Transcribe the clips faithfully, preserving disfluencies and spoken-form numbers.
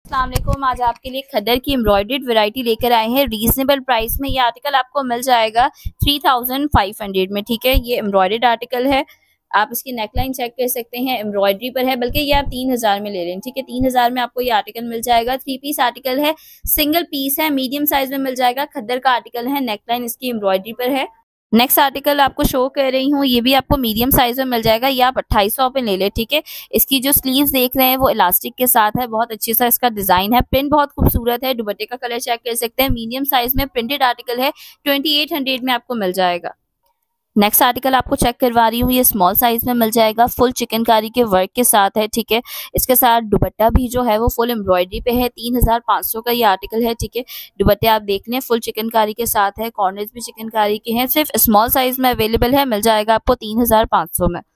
अस्सलाम वालेकुम। आज आपके लिए खद्दर की एम्ब्रॉयडर्ड वैरायटी लेकर आए हैं रीजनेबल प्राइस में। ये आर्टिकल आपको मिल जाएगा थ्री थाउजेंड फाइव हंड्रेड में। ठीक है, ये एम्ब्रॉयडर्ड आर्टिकल है। आप इसकी नेकलाइन चेक कर सकते हैं, एम्ब्रॉयडरी पर है, बल्कि ये आप तीन हजार में ले लें। ठीक है, तीन हजार में आपको ये आर्टिकल मिल जाएगा। थ्री पीस आर्टिकल है, सिंगल पीस है, मीडियम साइज में मिल जाएगा। खद्दर का आर्टिकल है, नेकलाइन इसकी एम्ब्रॉयडरी पर है। नेक्स्ट आर्टिकल आपको शो कर रही हूँ, ये भी आपको मीडियम साइज में मिल जाएगा। ये आप अट्ठाईस सौ पे ले ले। ठीक है, इसकी जो स्लीव्स देख रहे हैं वो इलास्टिक के साथ है, बहुत अच्छी सा इसका डिजाइन है, प्रिंट बहुत खूबसूरत है। दुपट्टे का कलर चेक कर सकते हैं, मीडियम साइज में प्रिंटेड आर्टिकल है, ट्वेंटी एट हंड्रेड में आपको मिल जाएगा। नेक्स्ट आर्टिकल आपको चेक करवा रही हूँ, ये स्मॉल साइज में मिल जाएगा, फुल चिकनकारी के वर्क के साथ है। ठीक है, इसके साथ दुपट्टा भी जो है वो फुल एम्ब्रॉयडरी पे है। तीन हजार पाँच सौ का ये आर्टिकल है। ठीक है, दुपट्टे आप देख लें, फुल चिकनकारी के साथ है, कॉर्नर्स भी चिकनकारी के हैं, सिर्फ स्मॉल साइज में अवेलेबल है, मिल जाएगा आपको तीन हजार पाँच सौ में।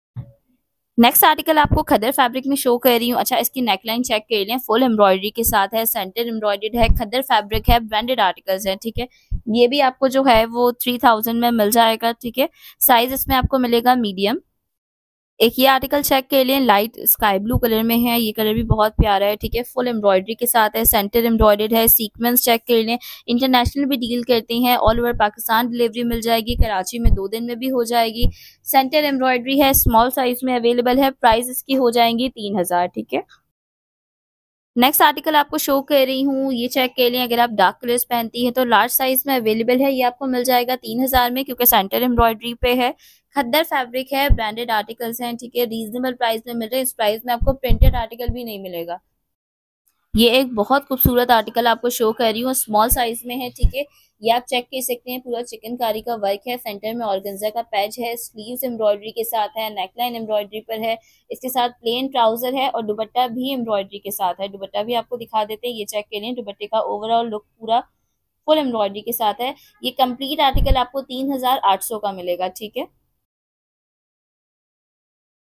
नेक्स्ट आर्टिकल आपको खद्दर फैब्रिक में शो कर रही हूँ। अच्छा, इसकी नेकलाइन चेक कर लें, फुल एम्ब्रॉयडरी के साथ है, सेंटर एम्ब्रॉयडर्ड है, खद्दर फैब्रिक है, ब्रांडेड आर्टिकल्स हैं। ठीक है, ये भी आपको जो है वो थ्री थाउजेंड में मिल जाएगा। ठीक है, साइज इसमें आपको मिलेगा मीडियम। एक ये आर्टिकल चेक कर लें, लाइट स्काई ब्लू कलर में है, ये कलर भी बहुत प्यारा है। ठीक है, फुल एम्ब्रॉयडरी के साथ है, सेंटर एम्ब्रॉयडर्ड है, सीक्वेंस चेक कर लें। इंटरनेशनल भी डील करते हैं, ऑल ओवर पाकिस्तान डिलीवरी मिल जाएगी, कराची में दो दिन में भी हो जाएगी। सेंटर एम्ब्रॉयडरी है, स्मॉल साइज में अवेलेबल है, प्राइस इसकी हो जाएंगी तीन हजार। ठीक है, नेक्स्ट आर्टिकल आपको शो कर रही हूँ, ये चेक कर लें, अगर आप डार्क कलर्स पहनती हैं तो लार्ज साइज में अवेलेबल है, ये आपको मिल जाएगा तीन हजार में, क्योंकि सेंटर एम्ब्रॉयडरी पे है, खद्दर फैब्रिक है, ब्रांडेड आर्टिकल्स हैं। ठीक है, रीजनेबल प्राइस में मिल रहे हैं। इस प्राइस में आपको प्रिंटेड आर्टिकल भी नहीं मिलेगा। ये एक बहुत खूबसूरत आर्टिकल आपको शो कर रही हूँ, स्मॉल साइज में है। ठीक है, ये आप चेक कर सकते हैं, पूरा चिकनकारी का वर्क है, सेंटर में ऑर्गेन्जा का पैच है, स्लीव्स एम्ब्रॉयडरी के साथ है, नेकलाइन एम्ब्रॉयडरी पर है, इसके साथ प्लेन ट्राउजर है और दुपट्टा भी एम्ब्रॉयडरी के साथ है। दुपट्टा भी आपको दिखा देते हैं, ये चेक कर लें, दुपट्टे का ओवरऑल लुक पूरा फुल एम्ब्रॉयडरी के साथ है। ये कंप्लीट आर्टिकल आपको तीन हजार आठ सौ का मिलेगा। ठीक है,